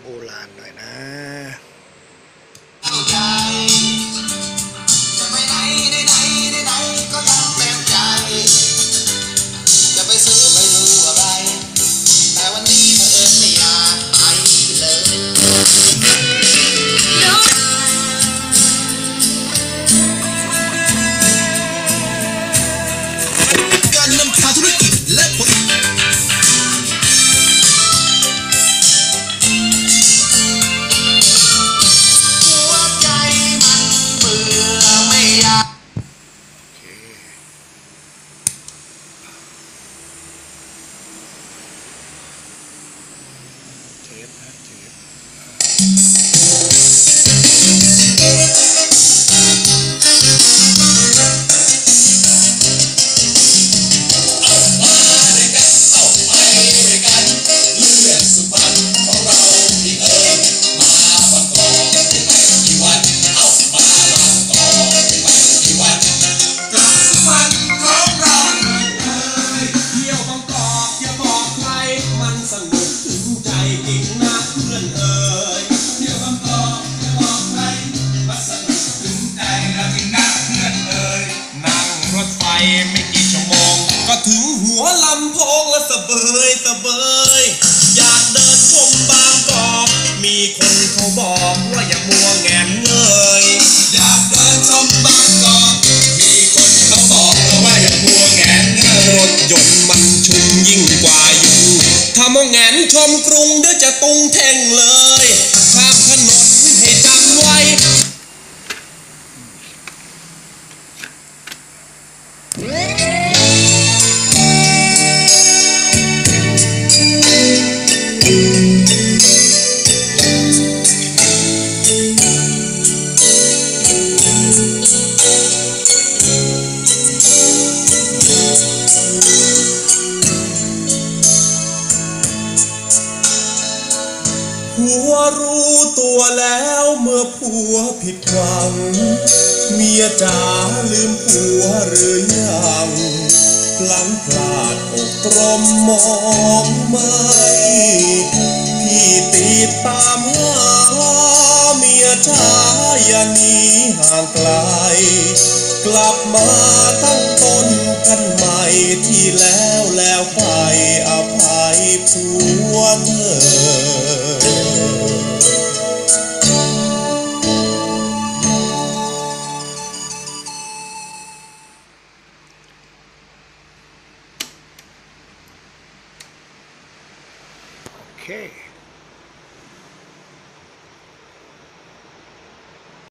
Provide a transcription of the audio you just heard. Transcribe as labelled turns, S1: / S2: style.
S1: ราณหน่อยนะ
S2: จะไปไหนไหนก็ยังเต็มใจจะไปซื้อไปดูอะไรแต่วันนี้เผอิญไม่อยากไปเลยการนำพาธุรกิจและผล
S3: ไม่กี่ชั่วโมงก็ถึงหัวลำโพงและสะเบยอยากเดินชมบางกอกมีคนเขาบอกว่าอย่ามัวแงนเงย
S2: อยากเดินชมบางกอกมีคนเขาบอกว่าอย่ามัวแงนเงย
S3: รถยนต์มันชุมยิ่งกว่าอยู่ถ้ามองแงนชมกรุงเดี๋ยวจะตุงแท่งเลยข้ามถนนให้จำไว้ผัวรู้ตัวแล้วเมื่อผัวผิดหวังเมียจ๋าลืมผัวหรือยังหลังพลาดอกตรมมองไม่พี่ติดตามหาเมียจ๋าอย่าหนีห่างไกลกลับมาตั้งต้นกันใหม่ที่แล้วไปอภัยผัวเธอ
S1: Okay.